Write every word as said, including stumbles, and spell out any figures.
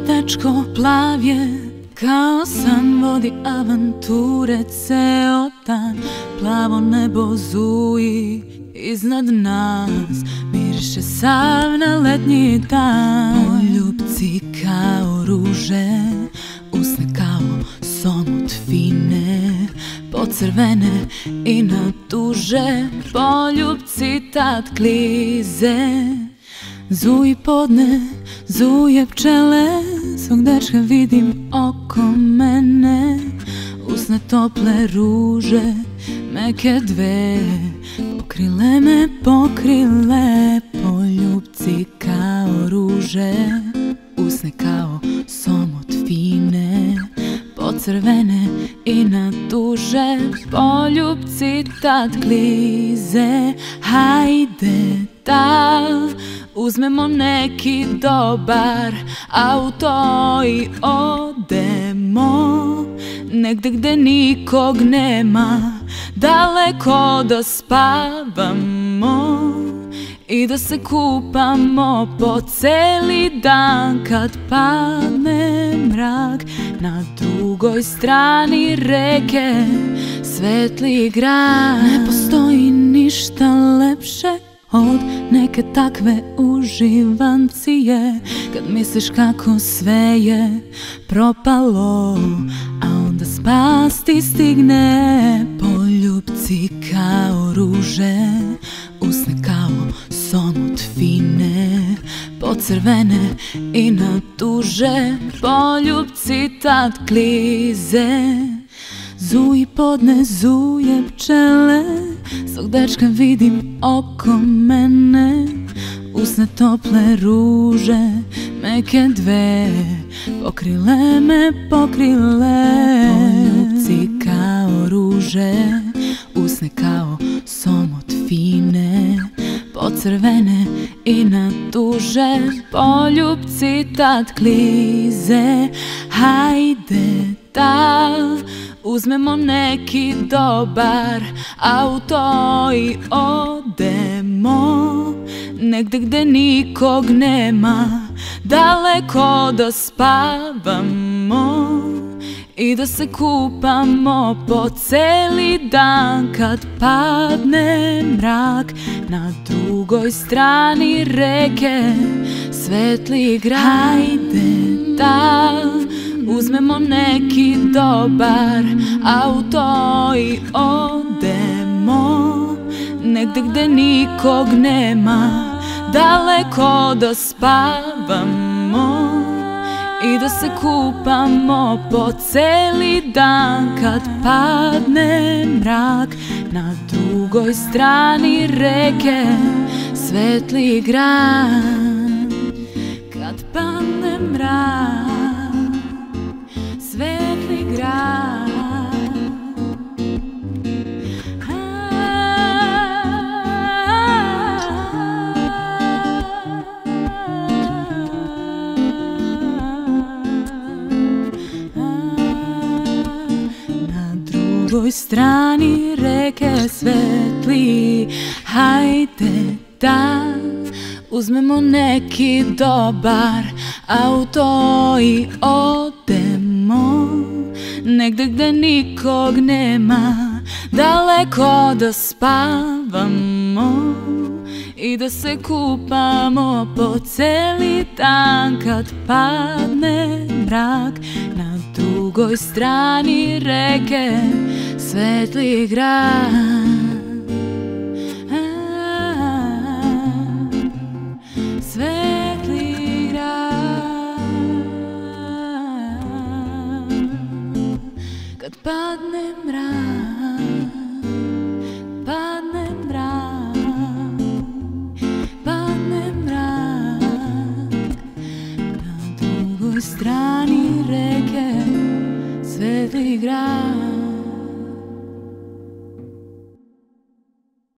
dečko plav je, kao san vodi avanture ceo dan. Plavo nebo zuji iznad nas, miriše sav na letnji dan. Poljupci kao ruže, usne kao somut fine, pocrvene i natuže. Poljupci tad klize, zuji podne, zuje pčele, svog dečka vidim oko mene. Usne tople ruže, meke dve, pokrile me, pokrile. Poljupci kao ruže, usne kao somut fine, pocrvene i natuže. Poljupci tad klize, hajde tav, uzmemo neki dobar auto i odemo negde gde nikog nema, daleko da spavamo i da se kupamo po celi dan. Kad padne mrak, na drugoj strani reke svetli grad. Ne postoji ništa lepše od neke takve uživancije, kad misliš kako sve je propalo, a onda spas ti stigne. Poljupci kao ruže, usne kao somut fine, pocrvene i natuže. Poljupci tad klize, zuji podne, zuje pčele, svog dečka vidim oko mene. Usne tople ruže, meke dve, pokrile me, pokrile. Poljupci kao ruže, usne kao somut fine, pocrvene i natuže. Poljupci tad klize, hajde tav, uzmemo neki dobar auto i odemo negde gde nikog nema, daleko da spavamo i da se kupamo po celi dan. Kad padne mrak, na drugoj strani reke svetli grad. Hajde tav, uzmemo neki dobar auto i odemo negde gde nikog nema, daleko da spavamo i da se kupamo po celi dan. Kad padne mrak, na drugoj strani reke svetli grad. Kad padne mrak, svetli grad. Na drugoj strani reke svetli, hajde tav, uzmemo neki dobar auto i odemo negde gde nikog nema, daleko da spavamo i da se kupamo po celi dan. Kad padne mrak, na drugoj strani reke svetli grad. Svetli grad. Kad padne mrak, padne mrak, padne mrak, na drugoj strani reke svetli grad.